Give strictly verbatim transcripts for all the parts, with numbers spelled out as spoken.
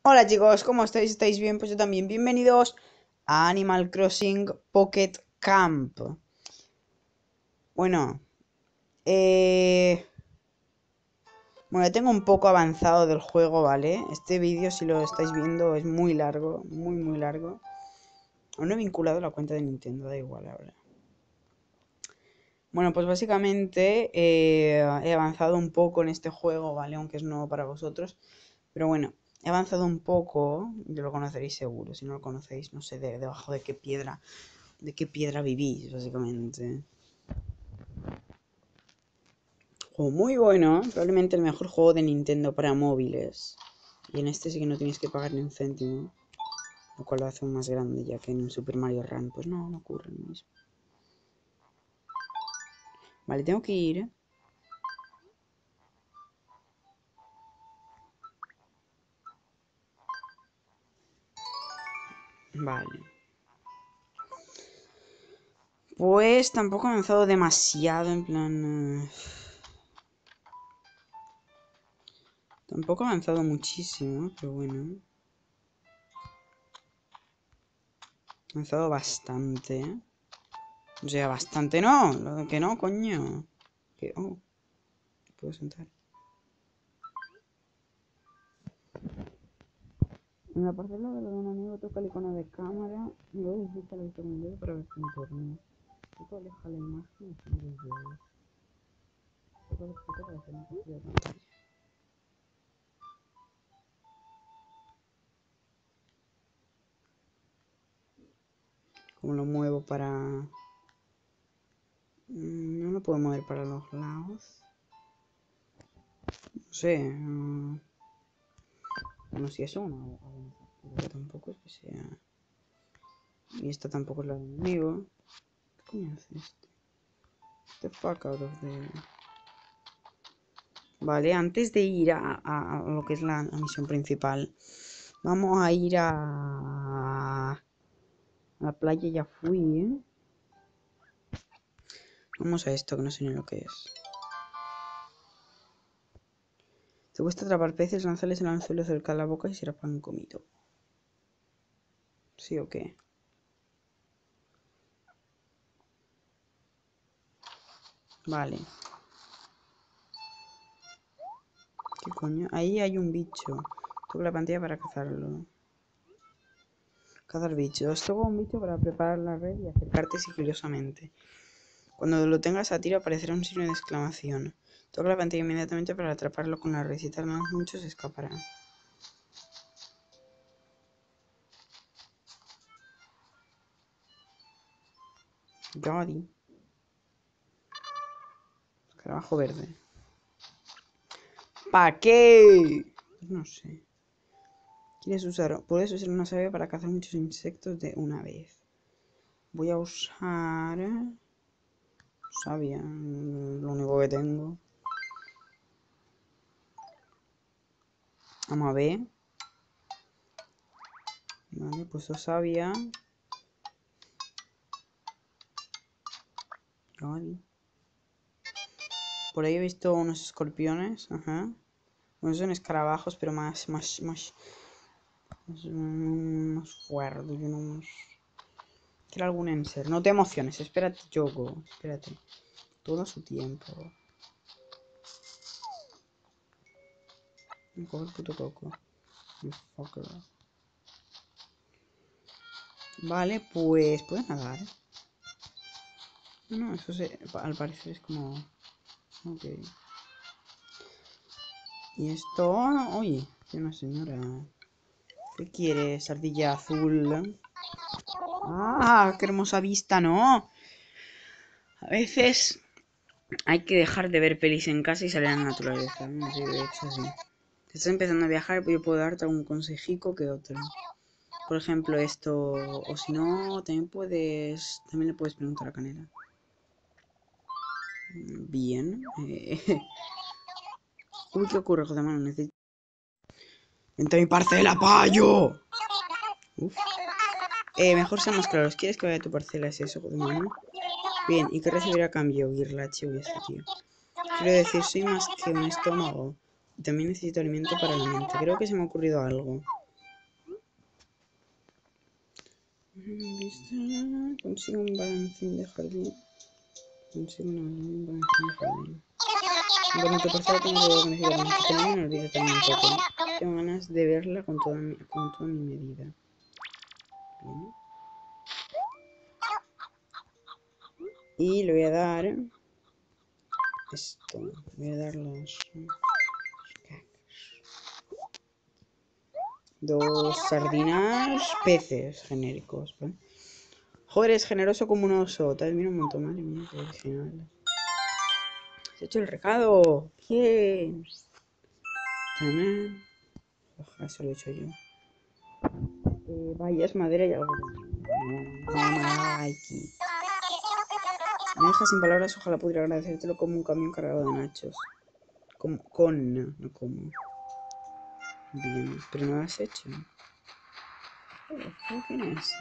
Hola chicos, ¿cómo estáis? ¿Estáis bien? Pues yo también. Bienvenidos a Animal Crossing Pocket Camp. Bueno, eh... bueno, ya tengo un poco avanzado del juego, ¿vale? Este vídeo, si lo estáis viendo, es muy largo, muy, muy largo. Aún no he vinculado la cuenta de Nintendo, da igual ahora. Bueno, pues básicamente eh, he avanzado un poco en este juego, ¿vale? Aunque es nuevo para vosotros. Pero bueno, he avanzado un poco, y lo conoceréis seguro. Si no lo conocéis, no sé de, debajo de qué piedra, de qué piedra vivís, básicamente. Juego muy bueno, probablemente el mejor juego de Nintendo para móviles. Y en este sí que no tienes que pagar ni un céntimo. Lo cual lo hace aún más grande, ya que en el Super Mario Run, pues no, no ocurre lo mismo. Vale, tengo que ir. Vale. Pues tampoco he avanzado demasiado, en plan... eh, Tampoco he avanzado muchísimo, pero bueno. He avanzado bastante, ¿eh? O sea, bastante no, lo que no, coño. Que, oh, puedo sentar. En la parcela de un amigo toca el icono de cámara y luego visita la vista con el dedo para ver su entorno. Luego aleja la imagen y sigue los dedos. Luego lo explica para hacer una captura de pantalla. ¿Cómo lo muevo para...? No lo puedo mover para los lados. No sé. No, no sé si es una o pero tampoco es que sea... Y esta tampoco es la de enemigo. ¿Qué coño hace este? Get the fuck out of there. Vale, antes de ir a, a, a lo que es la, la misión principal, vamos a ir a, a la playa. Ya fui, ¿eh? Vamos a esto, que no sé ni lo que es. Te cuesta atrapar peces, lanzarles el anzuelo cerca de la boca y será pan comido. ¿Sí o qué? Vale. ¿Qué coño? Ahí hay un bicho. Toca la pantalla para cazarlo. Cazar bichos. Toca un bicho para preparar la red y acercarte sigilosamente. Cuando lo tengas a tiro aparecerá un signo de exclamación. Toca la pantalla inmediatamente para atraparlo con la red. Si tardan mucho se escapará. Yori. Escarabajo verde. ¿Para qué? Pues no sé. ¿Quieres usar? Puedes usar una savia para cazar muchos insectos de una vez. Voy a usar... savia. Lo único que tengo. Vamos a ver. Vale, pues savia. Yori. Por ahí he visto unos escorpiones. Ajá. Bueno, son escarabajos, pero más... Más... Más... Más, más fuertes. Más... Quiero algún enser. No te emociones. Espérate, Yoko. Espérate. Todo a su tiempo. Me coge el puto coco. You fucker. Vale, pues... ¿Puedes nadar? No, no, eso se, al parecer es como... Ok. Y esto... Oye, tiene una señora. ¿Qué quieres, ardilla azul? ¡Ah! ¡Qué hermosa vista, ¿no? A veces hay que dejar de ver pelis en casa y salir a la naturaleza, ¿no? Sí, de hecho, sí. Si estás empezando a viajar, pues yo puedo darte algún consejico que otro. Por ejemplo, esto... O si no, también puedes... También le puedes preguntar a Canela. Bien. Eh... Uy, ¿qué ocurre, joder, mano? Necesito... ¡Vente a mi parcela, payo! Uf. Eh, mejor seamos claros. ¿Quieres que vaya a tu parcela? ¿Es eso, joder, mano? Bien, ¿y qué recibirá a cambio? Guirlache, uy, este tío. Quiero decir, soy más que un estómago. Y también necesito alimento para la mente. Creo que se me ha ocurrido algo. Consigue un balancín de jardín. Consigue un balancín de jardín. Bueno, tu parcela tengo que planificar. Que no me olvide también un poco. Tengo ganas de verla con toda mi, con toda mi medida. Bien. Y le voy a dar esto. Voy a dar los dos sardinas peces genéricos, ¿vale? Joder, es generoso como un oso. Te admiro un montón, madre mía, qué original. Has hecho el recado. Bien. Ojalá, eso lo he hecho yo. Eh, vallas, madera y algo. Mamaki. Me dejas sin palabras, ojalá pudiera agradecértelo como un camión cargado de nachos. Como, con, no, no como. Bien, pero no lo has hecho. Oh, ¿quién es?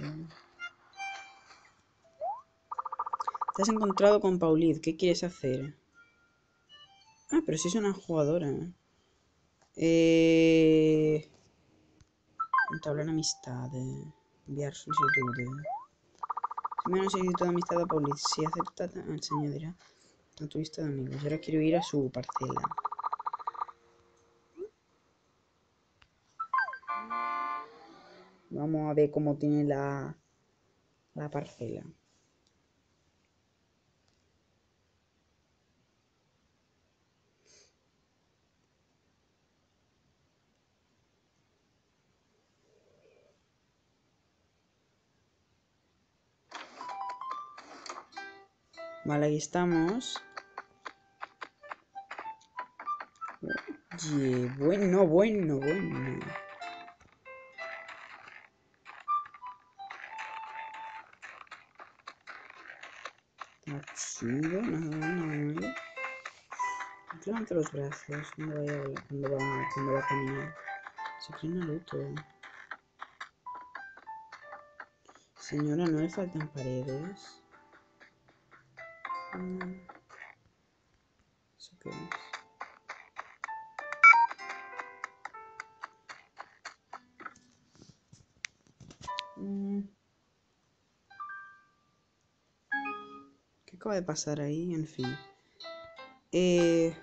Te has encontrado con Pauline, ¿qué quieres hacer? Ah, pero si es una jugadora. Eh... Entablar amistad. Enviar solicitud. Menos solicito de amistad a Pauline. Si acepta, el señor dirá a tu lista de amigos. Y ahora quiero ir a su parcela. Vamos a ver cómo tiene la, la parcela. Vale, aquí estamos. Oye, bueno, bueno, bueno. Está chido, nada, nada. Levanta los brazos cuando vaya a hablar, cuando va, cuando va a caminar. Se cree Naruto. Señora, no le faltan paredes. Mm. ¿Eso qué es? Mm. ¿Qué acaba de pasar ahí? En fin. Eh...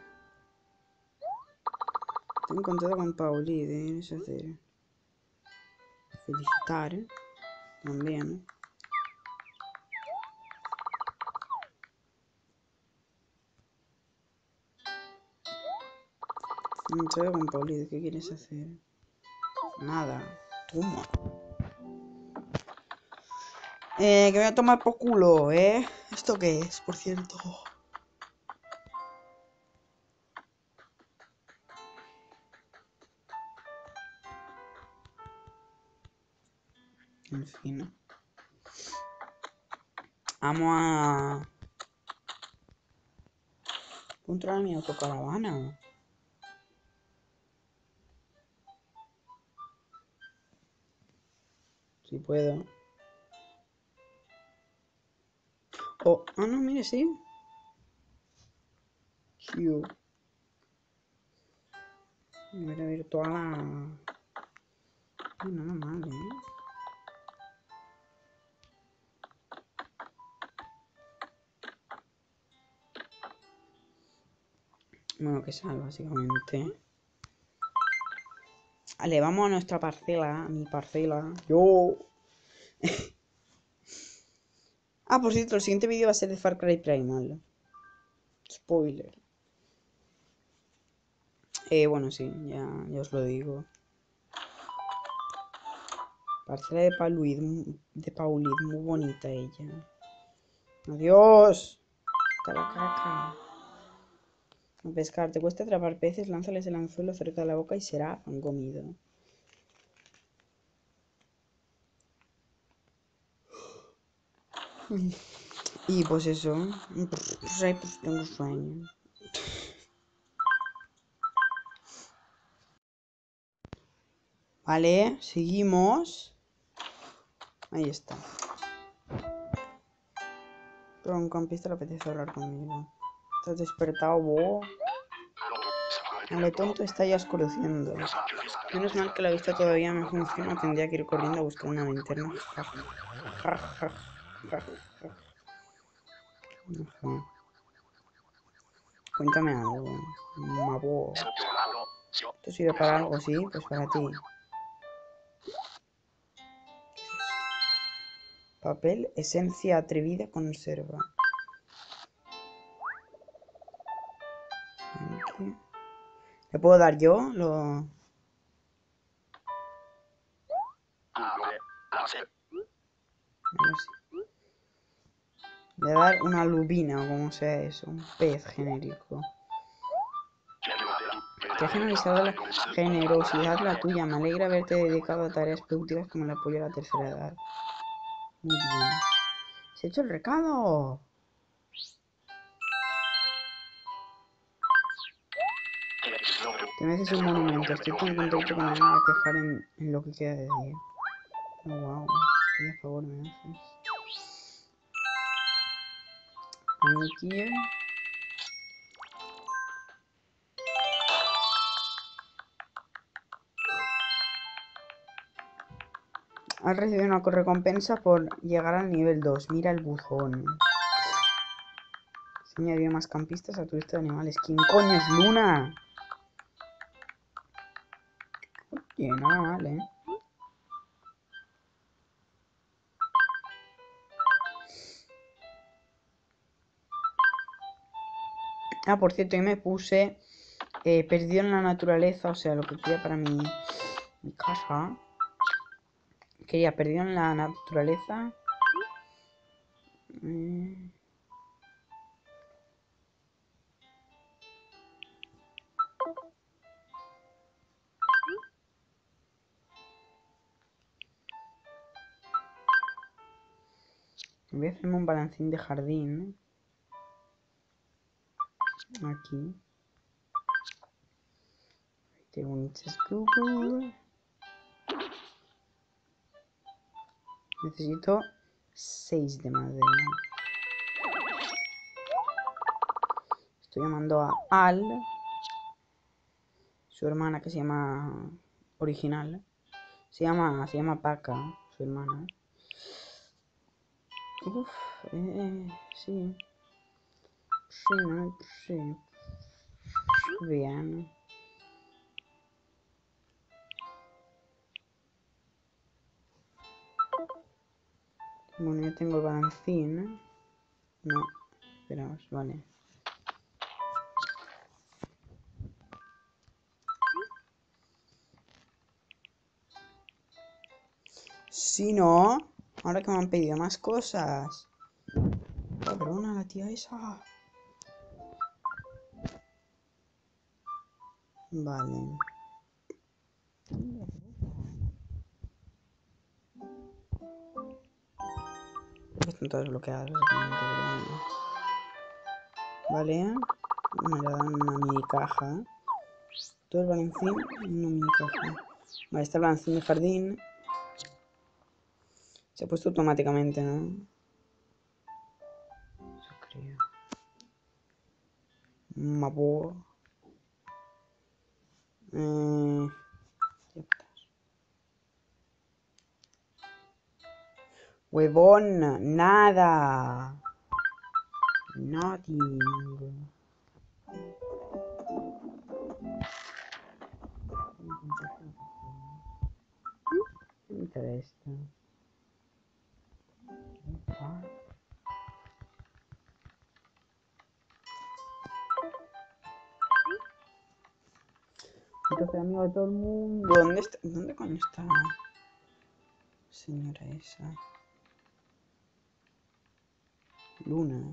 Te he encontrado con Pauli, debes hacer. Felicitar, ¿eh? También. Me he encontrado con Pauli, ¿qué quieres hacer? Nada. Toma. Eh, que voy a tomar por culo, ¿eh? ¿Esto qué es, por cierto? En fin. Vamos a... Controlar mi autocaravana. Si puedo. Oh, ah, no, mire, sí. Q. Era virtual a... No, nada mal, ¿eh? Bueno, que sale, básicamente. Vale, vamos a nuestra parcela. A mi parcela. Yo. Ah, por cierto, el siguiente vídeo va a ser de Far Cry Primal. Spoiler. Eh, bueno, sí, ya, ya os lo digo. Parcela de Pauluid, de Paulid, muy bonita ella. Adiós. Hasta la caca. A pescar, te cuesta atrapar peces, lánzales el anzuelo cerca de la boca y será pan comido. Y pues eso, pues ahí pues tengo sueño. Vale, seguimos. Ahí está. Pero a un campista le apetece hablar conmigo. ¿Estás despertado vos? Vale, tonto, está ya oscureciendo. Menos mal que la vista todavía me funciona. Tendría que ir corriendo a buscar una linterna. Ja, ja, ja, ja, ja, ja. Ajá. Cuéntame algo. Mabo. ¿Esto sirve para algo? Sí, pues para ti. Papel, esencia atrevida, conserva. Aquí. ¿Le puedo dar yo? Lo... No sé. Le voy a dar una lubina o como sea eso. Un pez genérico. Qué generosidad la, generosidad la tuya. Me alegra haberte dedicado a tareas productivas como el apoyo a la tercera edad. Muy bien. ¿Se ha hecho el recado? Te mereces un monumento. Estoy tan contento que me van a quejar en, en lo que queda de día. Oh, wow. Qué favor me haces. Aquí. Has recibido una recompensa por llegar al nivel dos. Mira el buzón. Se añadió más campistas a tu lista de animales. ¿Quién coño es Luna? Oye, nada mal, ¿eh? Ah, por cierto, yo me puse eh, perdido en la naturaleza, o sea, lo que quería para mi, mi casa. Quería perdido en la naturaleza. Eh... Voy a hacerme un balancín de jardín. Aquí. Tengo un Google. Necesito seis de madera. Estoy llamando a Al, su hermana, que se llama original. Se llama, se llama Paca, su hermana. Uf, eh, sí. Sí, no, sí. Bien. Bueno, ya tengo el balancín. No, esperaos, vale. Si no, ahora que me han pedido más cosas. Cabrona, la tía esa. Vale. Creo que están todas bloqueadas, básicamente, pero bueno. Vale. Me la dan una mini caja. Todo el balancín, una mini caja. Vale, está el balancín de jardín. Se ha puesto automáticamente, ¿no? Eso creo. Mabo. Eh... Huevón, nada. Nothing. ¿Qué me interesa? Ah. Entonces, amigo de todo el mundo. ¿Dónde está? ¿Dónde coño está la señora esa? Luna.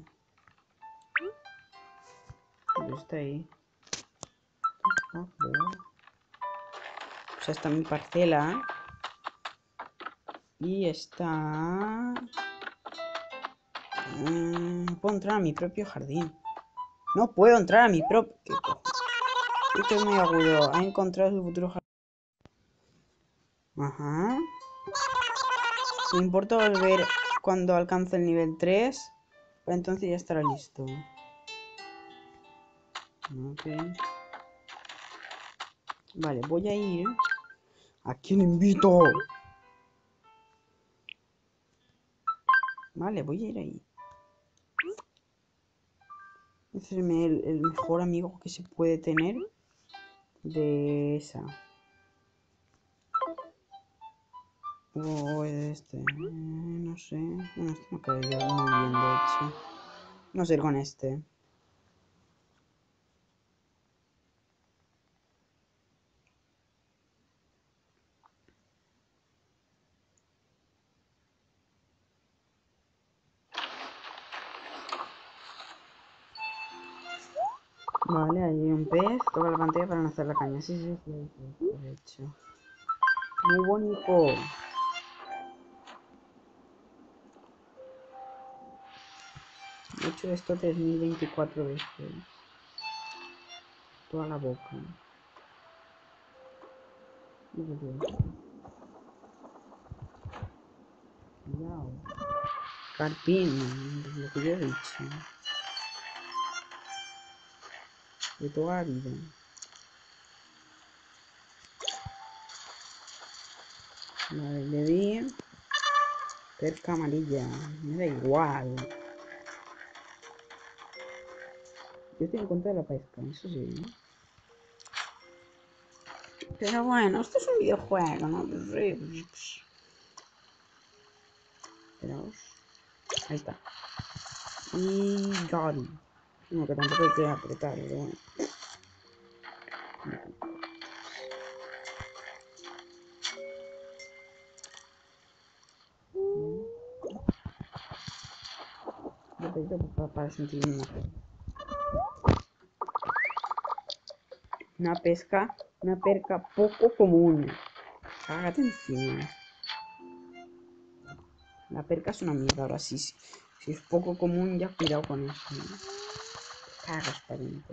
¿Dónde está ahí? Oh, oh. O sea, está mi parcela. Y está... Mm, puedo entrar a mi propio jardín. No puedo entrar a mi propio... Esto es muy agudo. Ha encontrado su futuro jardín. Ajá. Me importa volver cuando alcance el nivel tres. Para entonces ya estará listo. Ok. Vale, voy a ir. ¿A quién invito? Vale, voy a ir ahí. Este es el, el mejor amigo que se puede tener de esa. O este. Eh, no sé. Bueno, este me cae yo muy bien, de hecho. Vamos a ir con este. Vale, ahí hay un pez. Toca la pantalla para lanzar la caña. Sí, sí, sí. sí, de hecho. Muy bonito. He hecho esto tres mil veinticuatro veces. Toda la boca. Cuidado. Carpín, lo que yo he dicho. De toda la vida. Vale, le di. Perca amarilla. Me da igual. Yo estoy en contra de la pesca, eso sí, ¿no? Pero bueno, esto es un videojuego, ¿no? Esperaos. Ahí está. Y Gary. No, que tampoco hay que apretar, pero bueno. Yo pedí para, para sentirme mejor. Una pesca, una perca poco común. Cágate encima. La perca es una mierda, ahora sí. Si, si es poco común, ya cuidado con eso, ¿no? Cagas para dentro.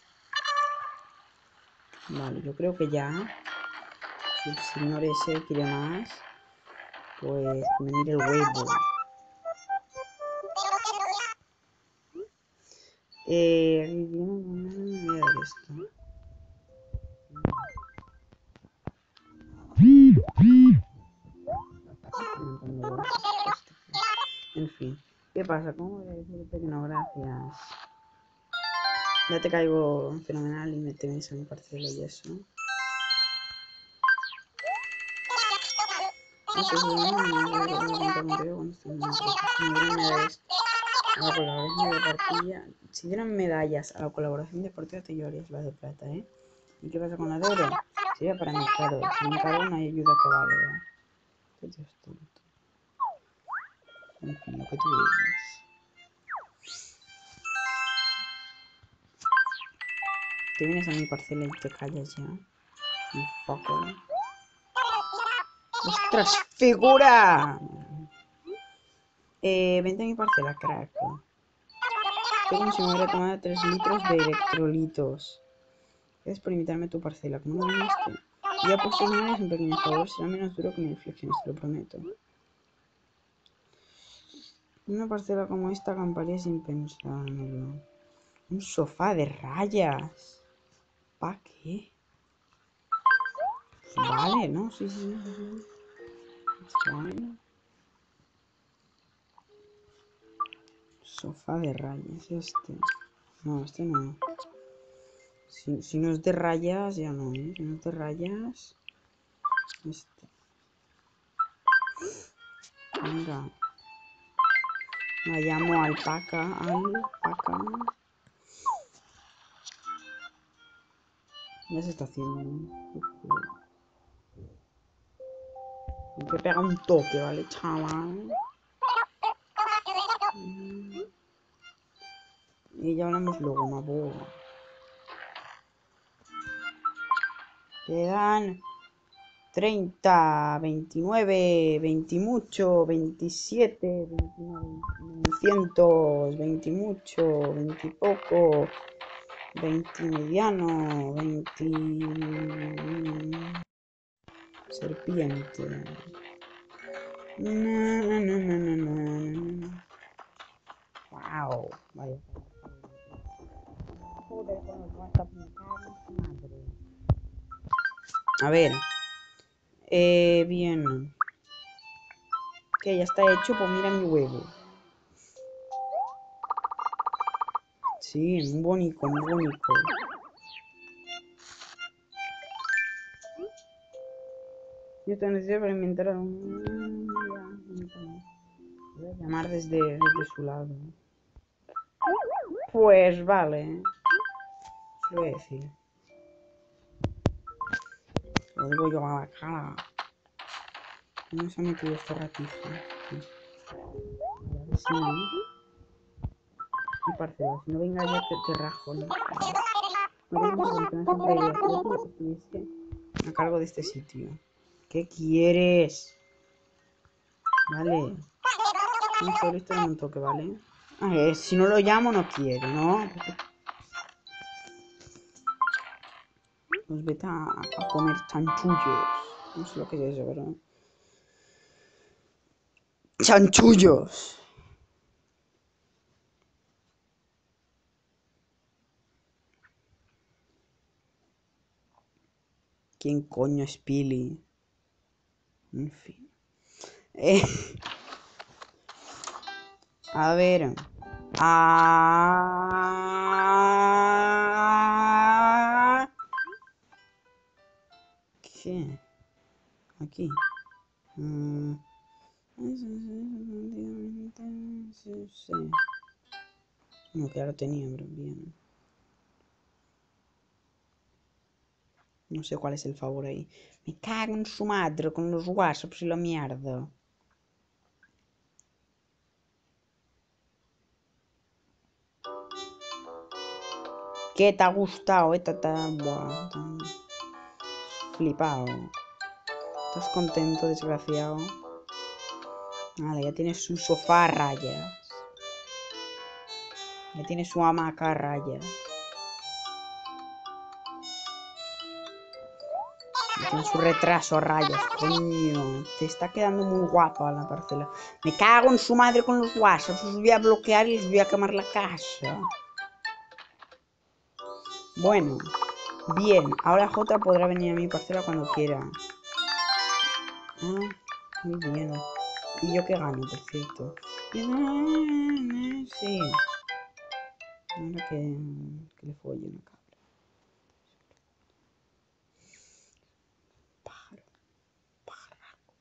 Vale, yo creo que ya. Si el señor ese quiere más, pues me mire el huevo. Eh, voy a dar esto. En fin, ¿qué pasa? ¿Cómo voy a decirte que no? Gracias. Ya te caigo fenomenal y me te vienes a mi parcela y eso. No sé si no me contar contigo cuando estoy en a la colaboración de partida. Si dieran medallas a la colaboración deportiva, te llevarías la de plata, ¿eh? ¿Y qué pasa con la de oro? Sería para mí, claro. Si me encargo no hay ayuda que valga. Qué Dios tonto. En fin, lo que tú digas. Te vienes a mi parcela y te callas ya. You fucker. ¡Ostras, figura! Eh, vente a mi parcela, crack. Estoy como si me hubiera tomado tres litros de electrolitos. Gracias por invitarme a tu parcela. ¿Cómo no viniste? Ya por tus manos un pequeño favor. Será menos duro que mi inflexión, te lo prometo. Una parcela como esta acamparía sin pensármelo. Un sofá de rayas. ¿Para qué? Pues vale, ¿no? Sí, sí, sí, sí. It's fine. Sofá de rayas, este. No, este no. Si, si no es de rayas, ya no, ¿eh? Si no es de rayas. Este. Venga. La llamo alpaca. Alpaca. Ya se está haciendo. Hay que pegar un toque, ¿vale, chaval? Y ya hablamos luego, mabo. Quedan treinta, veintinueve, veinte mucho, veintisiete, veintinueve, cientos, veinte mucho, veinte poco, veinte mediano, veinte serpiente. No, no, no, no, no, no, no. Wow, vaya. Joder, con los WhatsApp me cago en su madre. A ver. Eh, bien. Que ya está hecho, pues mira mi huevo. Sí, muy bonito, muy bonito. Yo te necesito para inventar un... Voy a llamar desde, desde su lado. Pues vale. Se lo voy a decir. Lo digo yo a la cara. ¿Dónde se ha metido esta ratija? Sí. A ver si no. Mi parcela, si no venga yo te, te rajo, ¿no? No tenemos soluciones entre ellas. Yo tú estuviste a cargo de este sitio. ¿Qué quieres? Vale. No estoy listo en un toque, ¿vale? A ver, si no lo llamo no quiere, ¿no? Pues vete a, a comer chanchullos. No sé lo que es eso, pero... ¡Chanchullos! ¿Quién coño es Pili? En fin. Eh, a ver. Ah... ¿Qué? Aquí. Mm. Sí, sí. No, que ya lo tenía, pero bien. No sé cuál es el favor ahí. Me cago en su madre con los WhatsApps y la mierda. ¿Qué te ha gustado? Eh? Te, te, buah, te... Flipado. ¿Estás contento, desgraciado? Vale, ya tiene su sofá a rayas. Ya tiene su hamaca a rayas. Ya tiene su retraso a rayas. Coño, te está quedando muy guapa la parcela. Me cago en su madre con los WhatsApp. Los voy a bloquear y les voy a quemar la casa. Bueno, bien. Ahora J podrá venir a mi parcela cuando quiera. Ah, muy bien. ¿Y yo qué gano, por cierto? Sí. Ahora que, que le follo una cabra. Pájaro. Pájaro.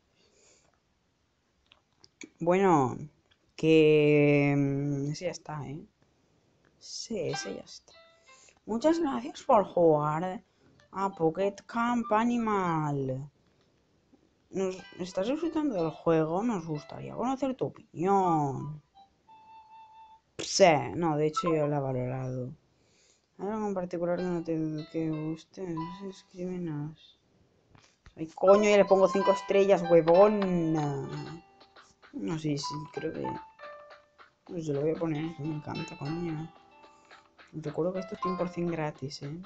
Bueno, que... Ese ya está, ¿eh? Sí, ese ya está. Muchas gracias por jugar a Pocket Camp Animal. ¿Nos estás disfrutando del juego? Nos gustaría conocer tu opinión. Sí, no, de hecho yo la he valorado. ¿Hay algo en particular que no te que guste? Escríbenos. Ay, coño, ya le pongo cinco estrellas, huevón. No, sí, sí, creo que... Pues yo lo voy a poner, me encanta, coño. Recuerdo que esto es cien por cien gratis, ¿eh?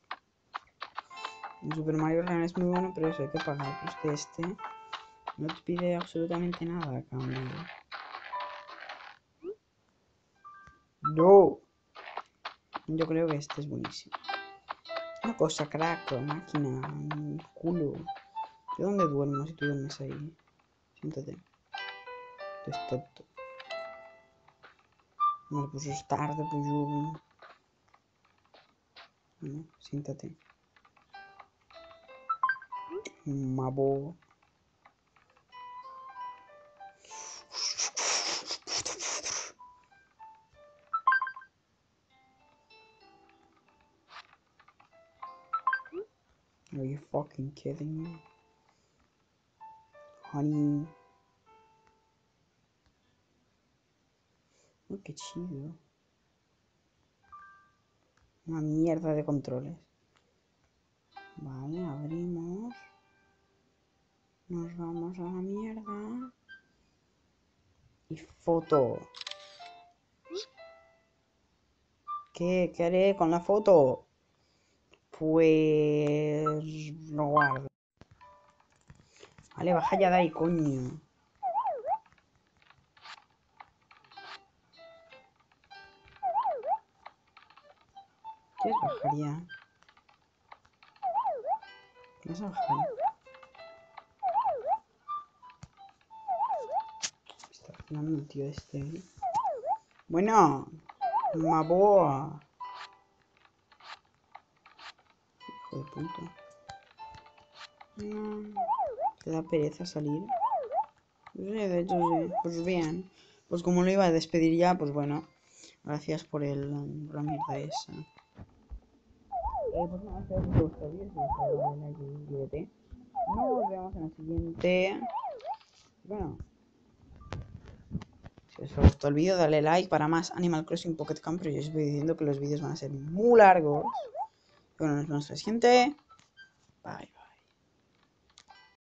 El Super Mario Run es muy bueno, pero eso hay que pagar. Pues que este no te pide absolutamente nada a cambio. No. Yo creo que este es buenísimo. Una cosa, crack, máquina, culo. ¿De dónde duermo si tú duermes ahí? Siéntate. Tú es tonto. Bueno, pues es tarde, pues yo... Bueno, siéntate. Mabo. Are you fucking kidding me? Honey. Oh, qué chido. Una mierda de controles. Vale, abrimos. Nos vamos a la mierda. Y foto. ¿Qué? ¿Qué haré con la foto? Pues... lo guardo. Vale, baja ya de ahí, coño. ¿Quieres bajar ya? ¿Vas a bajar? Está hablando el tío este. ¿Eh? Bueno, Maboa. Hijo de puta. No. ¿Te da pereza salir? Sí, de hecho sí. Pues bien. Pues como lo iba a despedir ya, pues bueno. Gracias por el por la mierda esa. Eh, pues nada, espero que os guste el vídeo. Si os ha gustado, like y suscríbete. Nos vemos en el siguiente. Bueno. Si os ha gustado el vídeo, dale like para más Animal Crossing Pocket Camp. Pero yo os voy diciendo que los vídeos van a ser muy largos. Bueno, nos vemos en el siguiente. Bye.